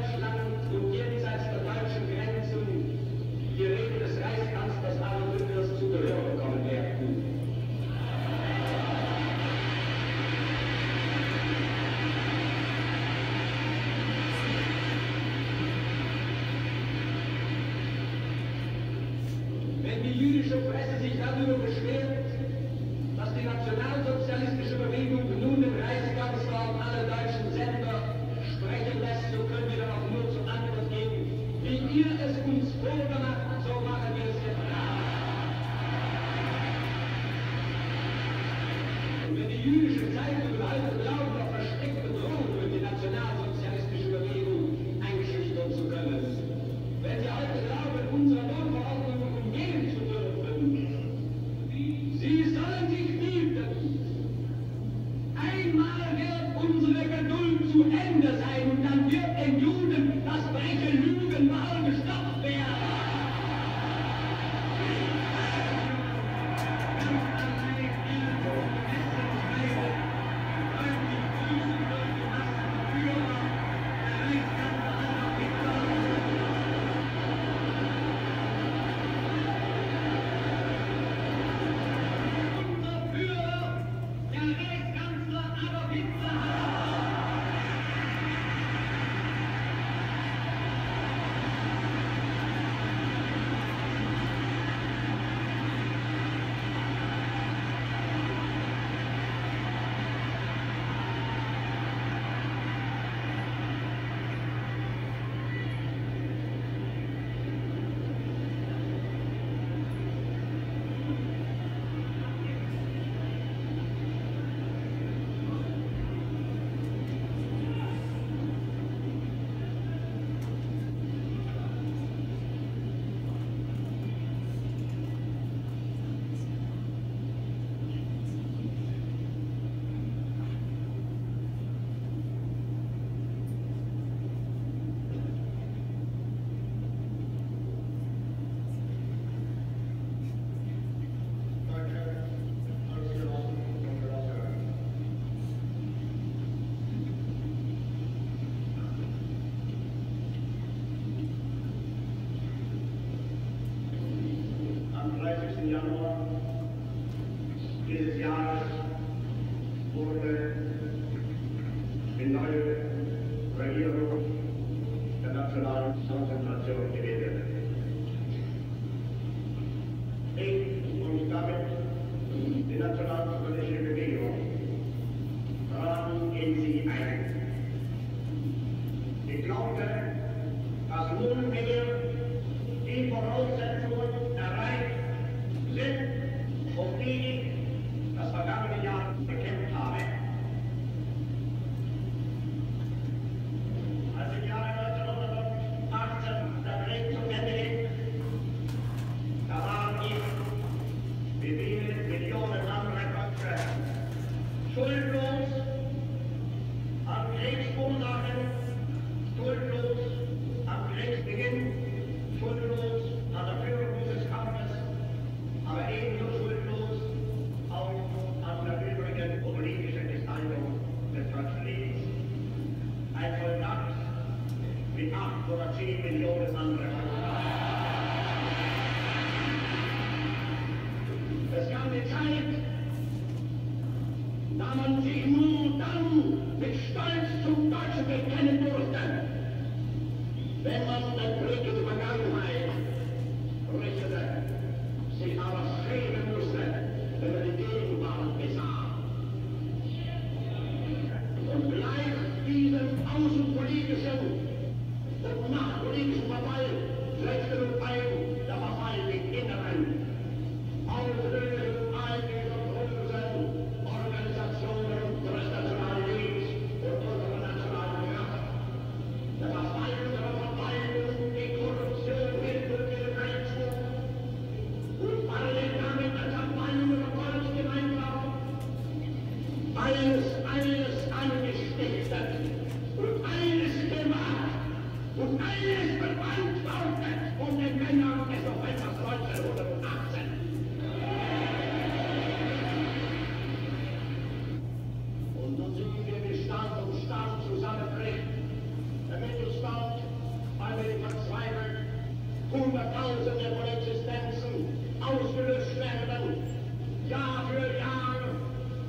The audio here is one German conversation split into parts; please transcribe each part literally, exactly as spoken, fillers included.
Verantwortet von den Männern des Novembers neunzehnhundertachtzehn.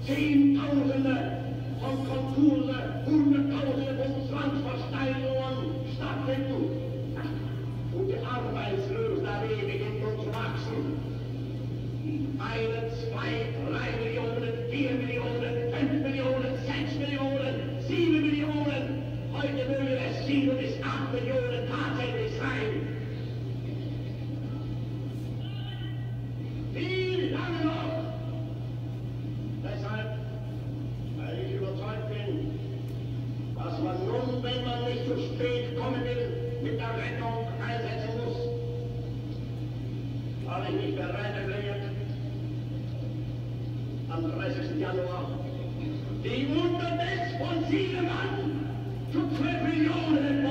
Zehntausende von Konturen, Hunderttausende von Zwangsversteigerungen stattfinden. Und die Arbeitslosen ewig in uns wachsen. Eine, zwei, drei Millionen, vier Millionen, fünf Millionen, sechs Millionen, sieben Millionen. Heute mögen es sieben bis acht Millionen tatsächlich sein. Wie lange noch? Deshalb, weil ich überzeugt bin, dass man nun, wenn man nicht zu spät kommen will, mit der Rettung einsetzen muss. Habe ich mich bereit erklärt, am dreißigsten Januar die Unterwäsche von sieben Mann zu zwölf Millionen